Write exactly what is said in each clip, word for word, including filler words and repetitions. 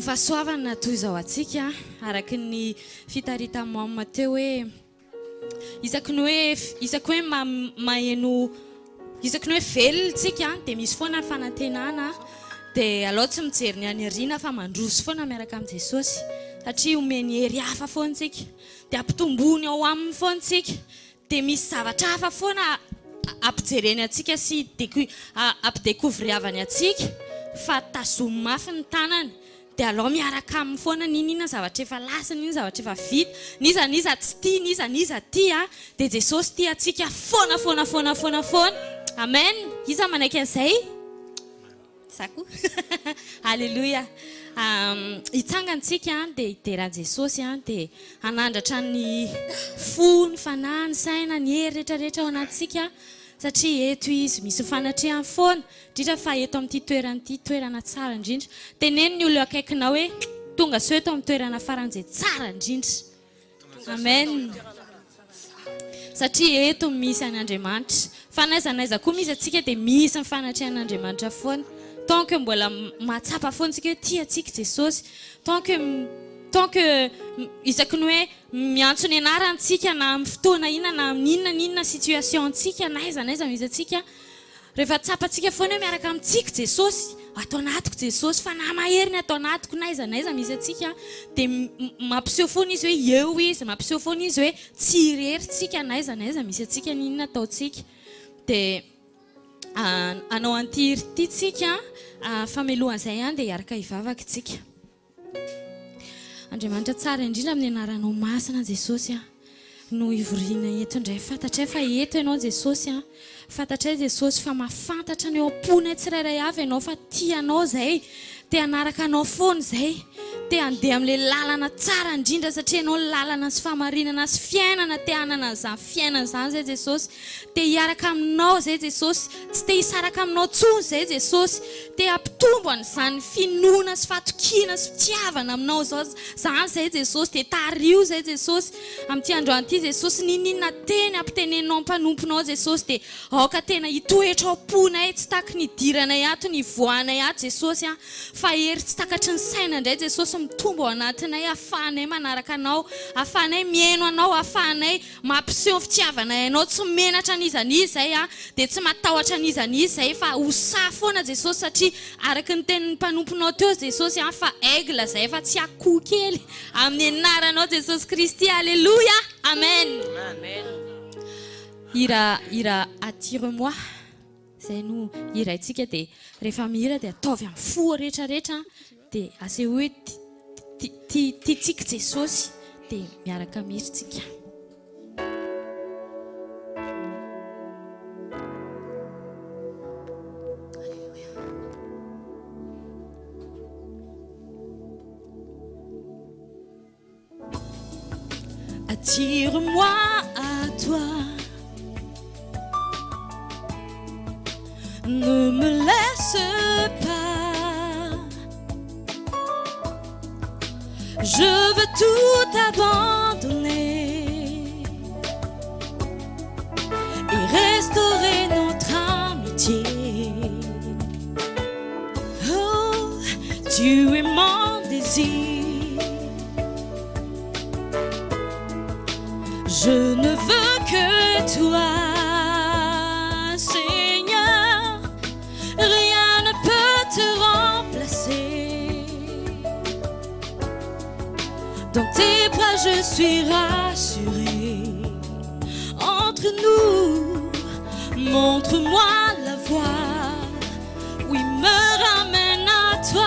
fahasoavana toy izao atsika araky ny fitarita mamma teo hoe isaky ny hoe isaky hoe maheno isaky ny hoe velontsika dia misy foana fanantenana dia aleo tsy mijery ny any ariana fa mandroso foana miaraka amin'ny Jesosy satria omeny hery hafa foantsika dia ampitombony ao aminy foantsika dia misy zavatra hafa foana ampijereny atsika sy ampidécouvriavany atsika fa tazomy mafy ny tanany dia aleo miaraka aminy foana ninina zavatra efa lasa ninina zavatra efa vita niza niza tsy tia niza niza tia dia Jesosy tia atsika foana foana foana foana foana amen iza manaiky an'izay sako halleluja um, hitsangantsika dia hidera Jesosy dia hanandratra ny fo ny fanahy ny saina ny hery rehetrarehetra ao anatsika satria eto izy misy fanatrehany foana indrindra fa eto amin'ity toerana ity toerana tsara indrindra teneny ny olo akaikina hoe tonga so eto amin'ny toerana faran'izay tsara indrindra amen satria eto misy an'Andriamanitra fa naiza naiza koa misy atsika dia misy ny fanatrehan'Andriamanitra foana tant que mbola mahatsapa foana tsika hoe tia atsika Jesosy tant que tant que isaky ny hoe miantso ny anarantsika na amin'ny fotoana inona na amin'inona n'inona situation antsika naiza naiza misy atsika rehefa tsapantsika foana hoe miaraka amintsika Jesosy atao anatiko Jesosy fa na mahery atao anatiko naiza naiza misy atsika dia mampiseho foana izy hoe eo izy mampiseho foana izy hoe tsy ireryntsika naiza naiza misy atsika n'inona ataontsika dia anao antiry titsika famelohan'izay ihany dia hiaraka hivavaka itsika Andriamanitra tsara indrindra amin'ny anaranao masina Jesosy no ivoriana eto indray fantatra fa eto ianao Jesosy fantatra Jesosy fa mahafantatra ny eo am-pona tsirairay avy ianao fa tianao izay dia hanaraka anao foana izay dia handeha amin'ilay lalana tsara indrindra satria ianao lalana sy fahamarinana sy fiainana te hanana an'izany fiainana izany izay Jesosy dia hiaraka aminao izay Jesosy tsy te hisaraka aminao tsony izay Jesosy dia hampitombo an'izany finoana sy fatokiana sy fitiavana aminao izao izany izay Jesosy dia tario izay Jesosy amin'ity androany ity Jesosy nininona teny ampitenenao mpanomponao Jesosy dia aoka tena hitoetra ao am-ponay tsy taky ny idiranay ato ny voanay ato Jesosy fa hery tsy takatry ny saina indray Jesosy mitombo ao anatinay ahafahanay manaraka anao ahafahanay mihaino anao ahafahanay mampiseho fitiavanay anao tsy menatra n'iza n'iza izay dia tsy matahotra n'iza n'iza izay fa hosahy foana Jesosy satria araky ny tenin'ny mpanomponao teo Jesosy fa aigle izay fa tsy akoho kely amin'ny anaranao Jesosy Kristy alléluia amen amen ira ira attire-moi izay no iraintsika dia rehefa mihira dia ataovy amin'ny fo rehetrarehetra dia aseho hoe tiantsika Jesosy dia miaraka mihirintsika Attire-moi à toi, ne me laisse pas, je veux tout abandonner et restaurer notre amitié. Oh, tu es mon désir. Je ne veux que toi, Seigneur, rien ne peut te remplacer. Dans tes bras je suis rassurée. Entre nous, montre-moi la voie, oui, me ramène à toi.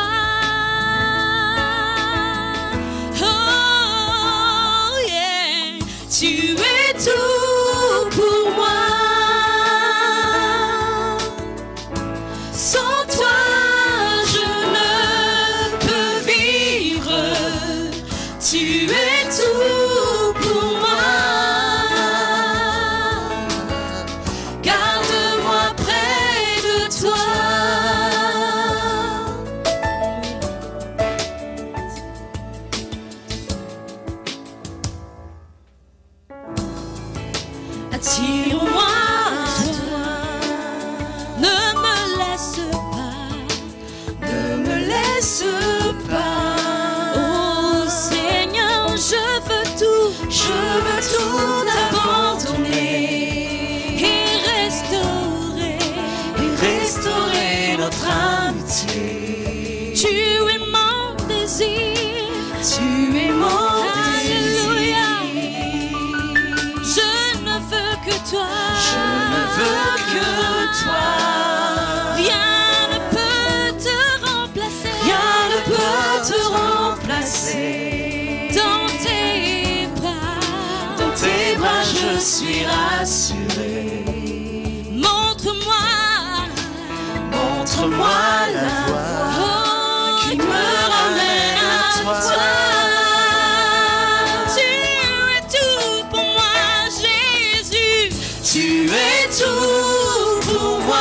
Tu es tout pour moi. Sans toi, je ne peux vivre. Tu es tout pour moi. Garde-moi près de entier. Tu es mon désir, Tu es mon Alléluia. désir. Je ne veux que toi, Je ne veux que toi. Rien ne peut te remplacer, Rien ne peut te remplacer. Dans tes bras, Dans tes bras je suis rassurée. montre-moi, Montre-moi la voie oh, qui me ramène à toi. Tu es tout pour moi, Jésus. Tu es tout pour moi.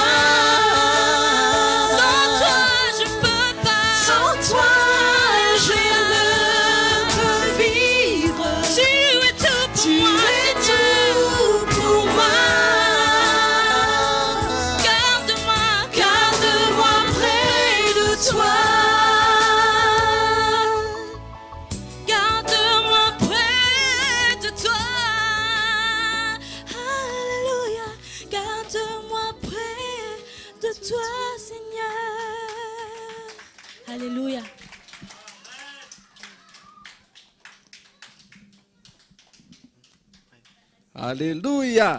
Sans toi, je peux pas. Sans toi, je ne peux vivre. Tu es tout pour Tu moi, es Seigneur. tout pour moi. Garde-moi, Garde-moi près de toi. garde-moi près de toi. Alléluia. Garde-moi près de toi, Seigneur. Alléluia. Alléluia.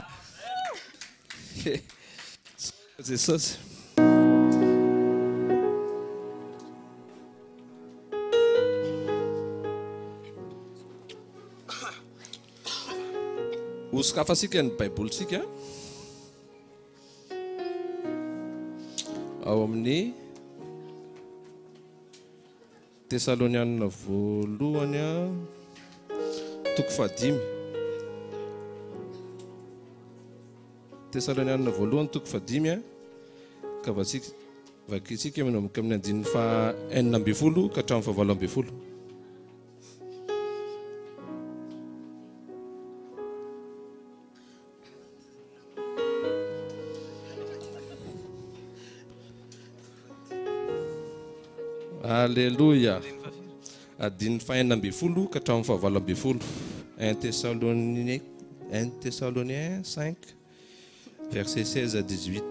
Jesus. Usokafasika ny baibolitsika ao amin'ny Tesalonianina voalohany a toko fahadimy. Tesalonianina voalohany toko fahadimy a ka vatsika vakitsika manomboka amin'ny andininy fa enina ambin'ny folo ka hatramin'ny fahavalo ambin'ny folo. Alléluia. Adiny fa enina ambin'ny folo ka hatramin'ny fahavalo ambin'ny folo. un Thessaloniens un Thessaloniens cinq verset seize à dix-huit.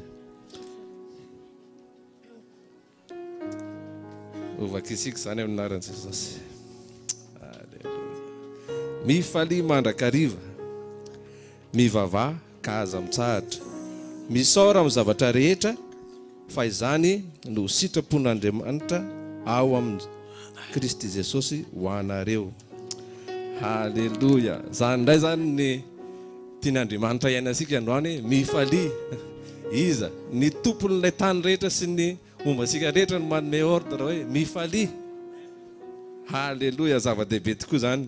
Ovakisika zany amin'ny anaran'i Jesosy. Alléluia. Mifalia mandrakariva, mivavaha ka aza mitsahatra, misaora amin'ny zavatra rehetra, fa izany no sitrapon'Andriamanitra ao amin'ny Kristy Jesosy ho anareo. Alléluia. Zany indray zany ny tian'Andriamanitra iainasika androany, mifalia. Iza ny tompon'ilay tany rehetra sy ny mombasika rehetra no manome ordre hoe mifalia. Alléluia. Zava-dehibe tokoa zany.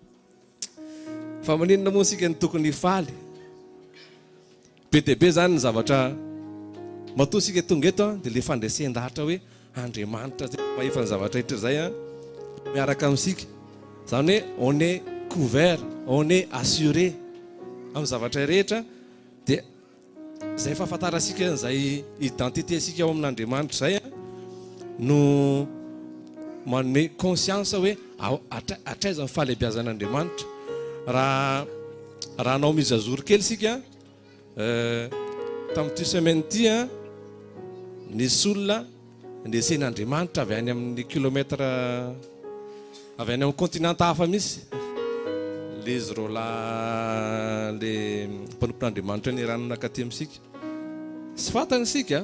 Fa maninona moa sika ny tokony hifaly? Be dia be zany ny zavatra matoa sika tonga eto dia le fandresen-dahatra hoe Andriamanitra mahefa ny zavatra rehetra zay a miaraka amintsika. Zany hoe on est couvert, on est assuré amin'ny zavatra rehetra. Dia zay fahafantarasika zay identité sika ao amin'Andriamanitra zay a no manome conscience hoe atraiza ny fahalebiazan'Andriamanitra. Raha raha anao mizazory kely sika tamin'ity semaine ty a nisy olona ndesen'Andriamanitra avy any amin'ny kilomètre avy any amin'ny continent hafa misy. Le izy rola le mpanompon'Andriamanitra ny ranona akaty amintsika sy fantany sika.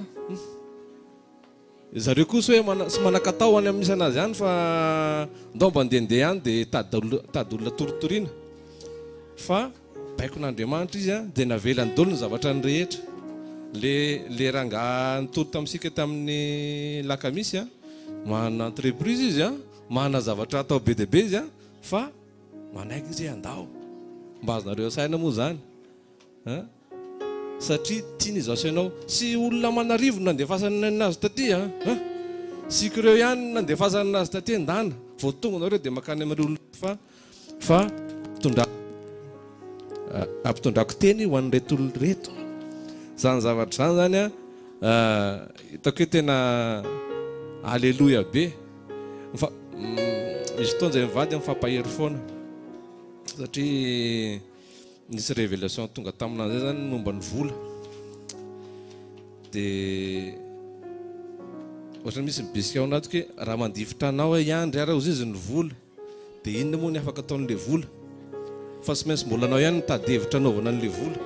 Zareo kosa hoe sy manan-katao any amin'isy anazy ihany fa ndao mba andehandeha ihany dia tady olona toritoriana. Fa baikon'Andriamanitra izy a dia navelany daholo ny zavatra ny rehetra. Le le rangaha nitoro tamintsika tamin'ny lakamisy a mana entreprise izy a mana zavatra atao be dia be izy a fa manaiky izy andao mba azonareo saina moa zany satria tiany izaso ianao sy olona manarivo nandefasany anazy taty a sika ireo ihany nandefasany anazy taty andana vao tonga nareo dia makany amin'ireo olona fa fa tondra ampitondrako teny ho an'ireto olona reto. Zany zavatra zany zany a hitako hoe tena alléluia be. Misy fotoana zay mivady mifampahery foana satria nisy révélation tonga taminah zay zany momba ny vola. Dia ohatra misy mibisika ao anaty ke raha mandifitra anao hoe iandry ara ozy izy ny vola dia inona moa ny afaka ataon'le vola fa tsy maintsy mbola anao ihany mitady-hevitra anaovana an'le vola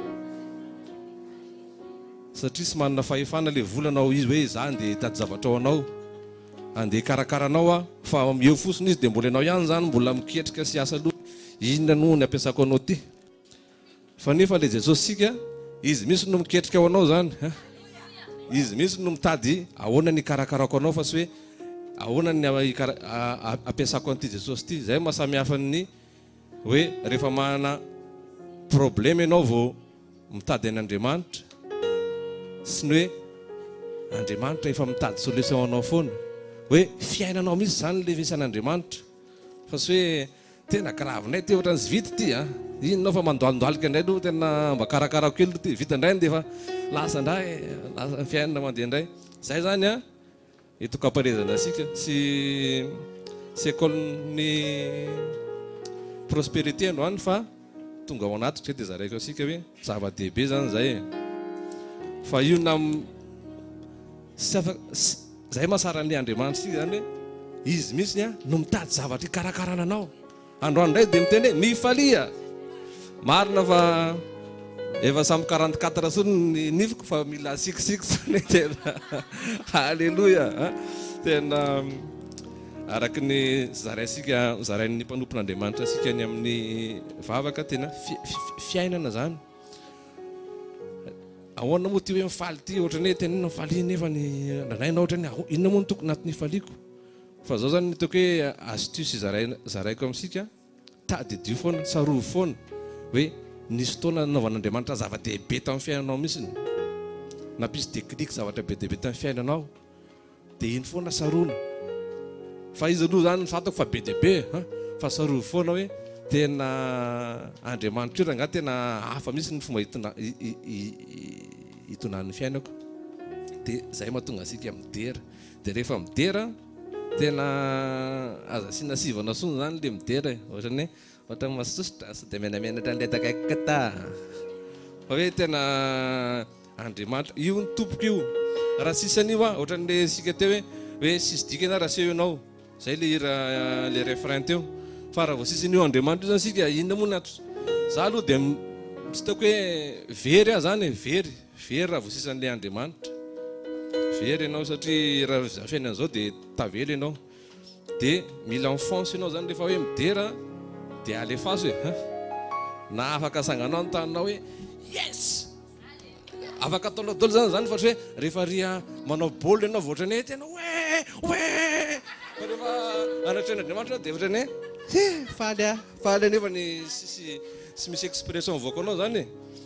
satria tsy manana fahefana le vola anao izy hoe izany dia hitady zavatra ao anao andeha karakaranao a fa eo fosiny izy dia mbola anao ihany zany mbola miketrika sy asa aloha inona no ny ampiasako anao ty fa nefa le Jesosy sika izy misy no miketrika ao anao zany izy misy no mitady ahoana ny karakarako anao fa sy hoe ahoana ny ampiasako an'ity Jesosy ty zay mahasamihafa ny hoe rehefa manana problème ianao vao mitady an'Andriamanitra sy ny hoe Andriamanitra efa mitady solution anao foana hoe fiainanao misy zany le visy an'Andriamanitra fa sy hoe tena gravinay ty ohatran'ny vity ty a inonao fa mandoalindalika indray aloha tena mba karakarako kely ty vita indray dia fa lasa indray lasa fiainana mandeha indray zay zany a itokaparezana asika sy sy école-ny prospérité androany fa tonga ao anaty dia zaraiko asika hoe zava-dehibe zany zay fa io na sy afaka zay mahasaran'le Andriamanitra sika zany hoe izy mihitsy a no mitady zavatra ikarakarana anao androany indray dia miteny hoe mifalia marina fa efa samy quarante-quatre sony ny nifiko fa mila sikisiki zany tena halleloia tena araky ny zaraisika zarain'ny mpanompon'Andriamanitra sika ny amin'ny vavaka tena fiainana zany ahoana moa ty hoe mifaly ty ohatrany hoe tena mifalia nefa ny ranainao ohatrany inona moa ny tokony natin'ny faliako fa zao zany nitako hoe astuce zaraiko amintsika tady dio foana sarovo foana hoe nisy fotoana nanaovan'Andriamanitra zava-dehibe tamin'ny fiainanao mihitsy nampisy déclic zavatra be dehibe tamin'ny fiainanao dia iny foana saroana fa izy aloha zany fantako fa be dehibe fa sarovo foana hoe tena Andriamanitra io raha nga tena hafa mihitsy ny fomba hitonan'ny fiainako dia zay mahatonga asika midera dia rehefa midera tena aza sina sivana sony zany le midera ohatrany hoe ohatra masositra sy dia menamenatra an'ilay takaiky ta fa hoe tena Andriamanitra io ny tompoko io raha sisy an'io a ohatran'le sika teo hoe hoe sisy dika na raha seho ianao zay le hira le refrain teo fa raha vao sisy an'io Andriamanitra io zany sika inona moa nato za aloha dia tsy taoko hoe very a zany very very raha vao sisy an'le Andriamanitra very ianao satria raha za fiainana zao dia tavela ianao dia mila enfonce ianao zany rehefa hoe midera dia alefaso hoe na afaka sanganao ny taninao hoe yes afaka ataonao dolo zany zany fa hoe rehefa ria manao baolina ianao vao ohatrany hoe tena hoe hoe fa rehefa anatrehan'Andriamanitra dia ohatrany hoe faly a faly anefa ny sisy sy misy expression voaka anao zany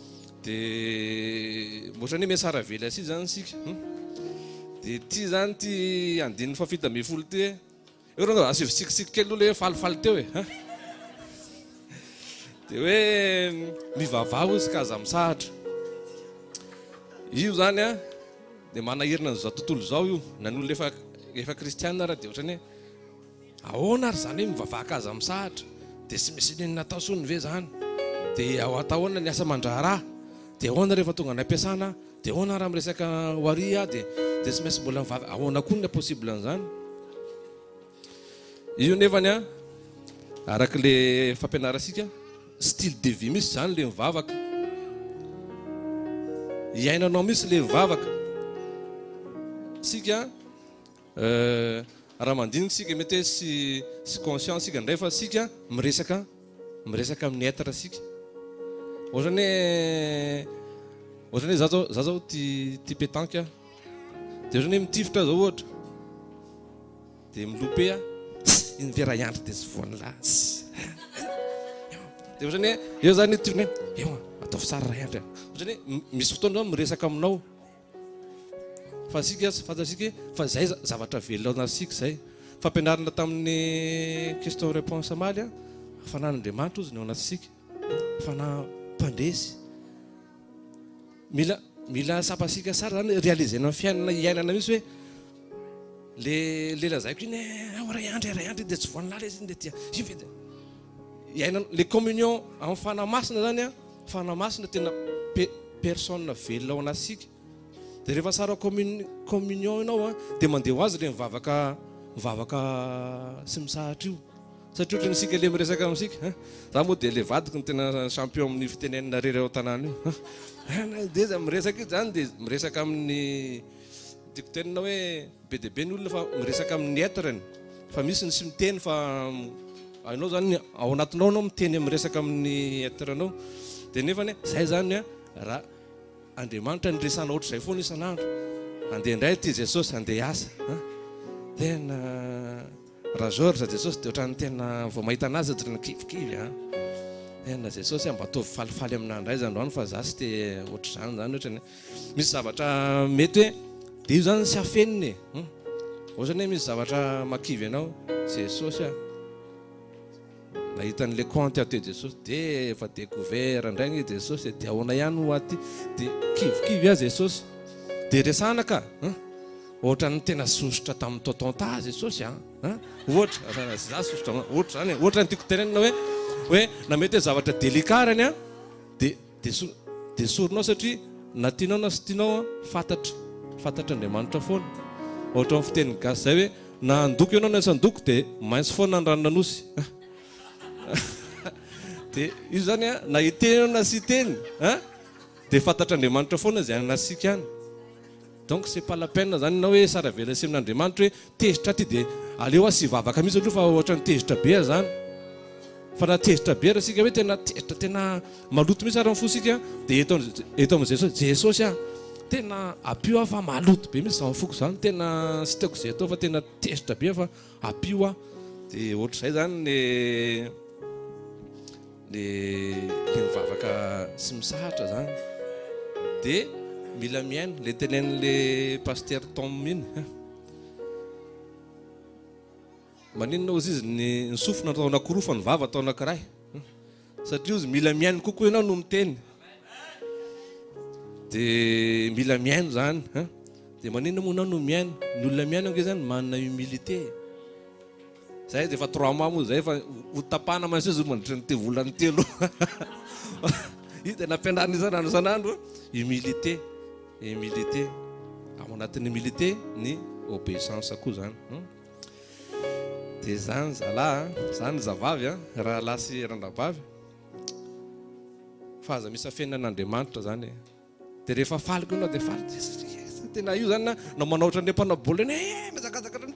dia ohatrany hoe miasara vely asy zany sika dia ty zany ty andininy fafita amby folo ty hoe eo raha asio sikisiki kely olo hoe falifaly teo e dia hoe mivavao izy ka aza misahatra io zany a dia manahirina n'izao tontolo zao io nan'olona efa efa kristianina raha dia ohatrany hoe ahoana ary zany hoe mivavaka aza misahatra dia sy misy niny natao sony ve zany dia ao atahoana ny asa mandraharaha dia ahoana rehefa tonga ny ampiasana dia ahoana raha miresaka hoaria dia dia sy maintsy mbola mivavaka ahoana koa ny possible an'izany io nefany a araka le fampianarasika style de vie misy zany le mivavaka iainanao misy le mivavaka sika raha mandinika sika mety hoe sy sy conscient sika ndray fa sika miresaka miresaka amin'ny être sika ohatrany hoe ohatrany hoe za zao za zao ty ty pétanque dia ohatrany hoe mitifitra zao ohatra dia milope a iny vera iandry dia sy voany lasy dia ohatrany hoe eo zany tifiny hoe eo ataovy tsara raha iandry ohatrany hoe misy fotoana zao miresaka aminao fa sika fantasika fa zay zavatra velona sika zay fampianarana tamin'ny question réponse maly a fanan'Andriamanitra ozy ny ao anaty sika fanam-pandresy mila mila sapasika sara zany réalisena amin'ny fiainana iainana misy hoe le le lazaiko iny ray andry ray andry dia tsy voany lala izy iny dia tia io dia iainana le communion amin'ny fanamasina zany a fanamasina tena personne velona ao anaty sika dia rehefa sara communion ianao a dia mandeha ho azy le mivavaka mivavaka sy misahatra io satria ohatra nisika le miresaka amintsika za moa dia le vadiko ny tena champion amin'ny fitenenina rery ao tanàna io dia za miresaka io zany dia miresaka amin'ny tiako tenina hoe be dia be ny olona fa miresaka amin'ny etrany fa misy ny sy miteny fa ainao zany ao anatinao anao miteny miresaka amin'ny etranao dia nefany zay zany a raha Andriamanitra niresana ohatra izay foana isan'andro andeha indray ty Jesosy andeha hiasa tena raha George Jesosy dia ohatran'ny tena vao mahita anazy ohatran'ny kivikivy a tena Jesosy mba ataovy falifaly amin'andray zany androany fa za sy dia ohatra izany zany ohatrany misy zavatra mety hoe dia io zany sy afeniny e ohatrany hoe misy zavatra makivy ianao Jesosy a nahita an'le compte ato Jesosy dia efa découvert indraigny Jesosy dia ahoana ihany ho aty dia kivikivy a Jesosy dia resana ka ohatrany tena sosotra tamin'ny tontonta Jesosy a ohatra za sosotra ohatra zany ohatra ny tiako tenenina hoe hoe na mety hoe zavatra délicarany a dia dia soronao satria na tianao na sy tianao fantatra fantatra Andriamanitra foana ohatra amin'ny fiteny gasy zay hoe na andoko ianao na san-doko dia maintsy foana ny ranonanosy dia io zany a na hiteny na sy hiteny dia fantatra Andriamanitra foana zay anasika any donc c'est pas la peine zany na hoe sara vela sy amin'Andriamanitra hoe tezitra ty dia aleo a sy vavaka mihitsy aloha fa ohatrany tezitra be zany fa na tezitra be raha sika hoe tena tezitra tena maloto mihitsy ary fosika dia eto eto amin'ny Jesosy Jesosy a tena apio a fa maloto be mihitsy zany foko zany tena sy tiako zay atao fa tena tezitra be fa apio a dia ohatra izay zany le le le mivavaka sy misahatra zany dia mila miaina le tenen'le pasteur Tom iny maninona ozy izy ny sofina atao anankiroa fa ny vava atao anankiray satria izy mila miaina kokoa ianao no miteny dia mila miaino zany dia maninona moa ianao no miaina ny olona miaina nge zany manana humilité zay dia efa trois mois moa zay fa hotapahana mantsy izy mandritra ny te volany telo io dia nampianarina isan'andro isan'andro humilité humilité ao anatin'ny humilité ny obéissance koa zany dia zany zalahy zany zavavy a raha lahy sy randrabavy fa aza misy afenan'Andriamanitra zany dia rehefa faliko ianao dia faly tena io zany na na manao ohatran'le mpanao-bola eny e mizakazaka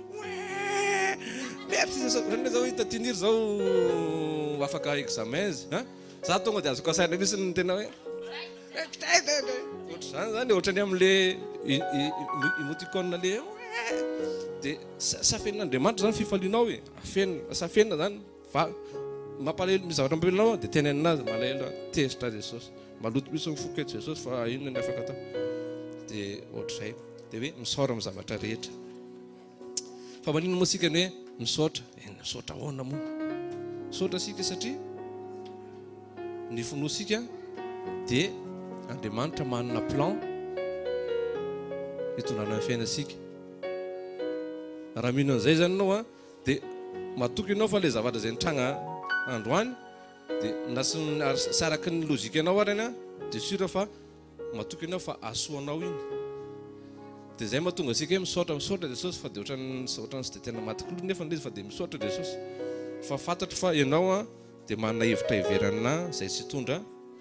merci zany zao hitatianiry zao afaka examen izy za tonga dia azoko asaina misy ny tena hoe ohatra zany zany ohatrany amin'le emoticône le dia sy afenin'Andriamanitra zany fifalianao e afenina sy afenina zany va mampalahelo misy zavatra mampalahelo dia tena aminazy malahelo tezitra Jesosy maloto misy mifoka eto Jesosy fa inona ny afaka atao dia ohatra izay dia hoe misaora amin'ny zavatra rehetra fa maninona moa sika ny hoe misaotra misaotra ahoana moa misaotra sika satria ny fonosika dia Andriamanitra manana plan hitondrana ny fiainasika raha mino an'izay zany ianao a dia matoky ianao fa le zavatra izay nitranga androany dia na sy araky ny lozika ianao arany a dia sura fa matoky ianao fa asoanao iny dia zay mahatonga asika hoe misaotra misaotra Jesosy fa dia ohatrany ohatrany sy dia tena matikolo nefa izy fa dia misaotra Jesosy fa fantatra fa ianao a dia manana hevitra hiverana izay sy tondra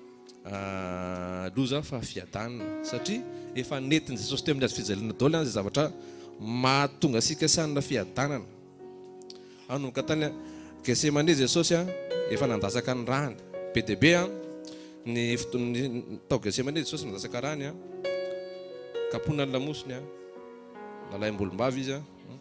loza fa fiadanana satria efa netiny Jesosy teo amin'ny azy fijaliana daholo zay zavatra mahatonga asika sanana fiadanana anomboka tany Getsemane Jesosy a efa nandasaka ny rany be dia be a ny tao Getsemane Jesosy nandasaka rany a kapona ny lamosiny a nalaim-bolombavy izy a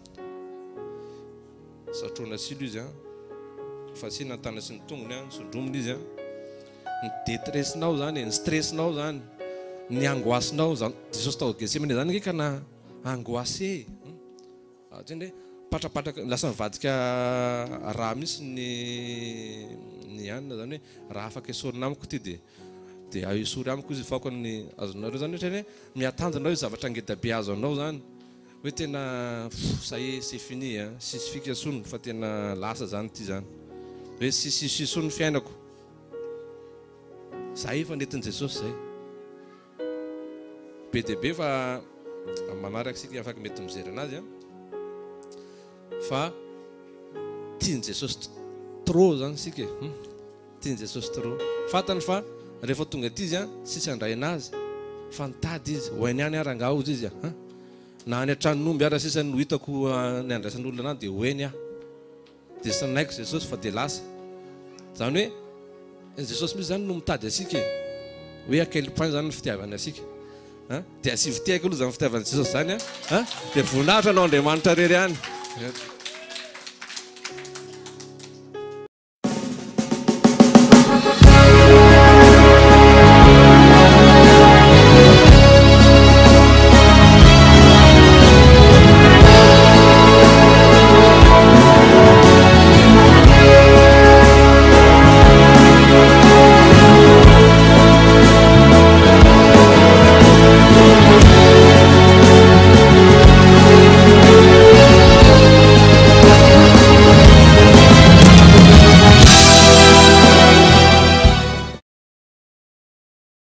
satrona silo izy a fa tsy nantana sy ny tongony a sondromony izy a ny détressinao zany ny stressinao zany ny angoissinao zany Jesosy tao Getsemane zany nge ka na angoissé ohatrany hoe patrapatraka lasa nivadika raha misy ny ny anina zany hoe raha afaka esorina amiko ty dia dia esory amiko izy faoko ny azonareo zany ohatrany hoe miatanjanao io zavatra ngeda be azo anao zany hoe tena ça y est c'est fini a sisy fikasony fa tena lasa zany ty zany hoe sisy sisony fiainako zay efa nentin' Jesosy zay be dia be fa manaraka sika afaka mety mijery anazy a fa tiany Jesosy trop zany sika tiany Jesosy trop fatany fa rehefa tonga aty izy a sisy andray anazy fa nitady izy ho hainy any ara nga ozy izy a na any an-tranomby ara sisa no hitako ny andraisan'olona anazy dia hoeny aho dia sanaiko Jesosy fa dia lasa zany hoe Jesosy misy zany no mitady asika hoe akelipain zany ny fitiavany asika dia asy fitiako aloha zany fitiavany Jesosy zany a dia voninahitra anao Andriamanitra rery any